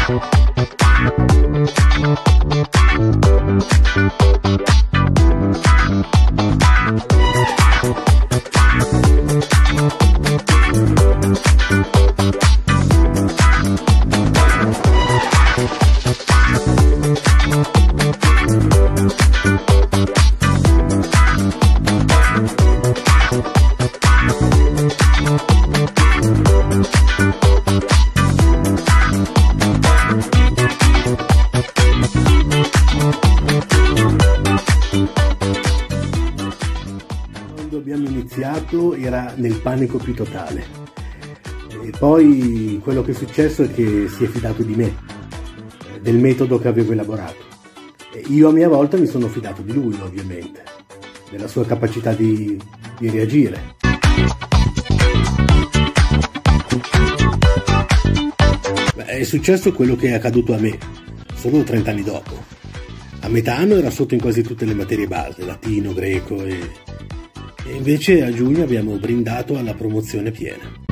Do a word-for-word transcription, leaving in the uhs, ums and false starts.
Abbiamo iniziato era nel panico più totale e poi quello che è successo è che si è fidato di me, del metodo che avevo elaborato, e io a mia volta mi sono fidato di lui, ovviamente, della sua capacità di, di reagire. Beh, è successo quello che è accaduto a me solo trenta anni dopo. A metà anno era sotto in quasi tutte le materie base, latino, greco e E invece a giugno abbiamo brindato alla promozione piena.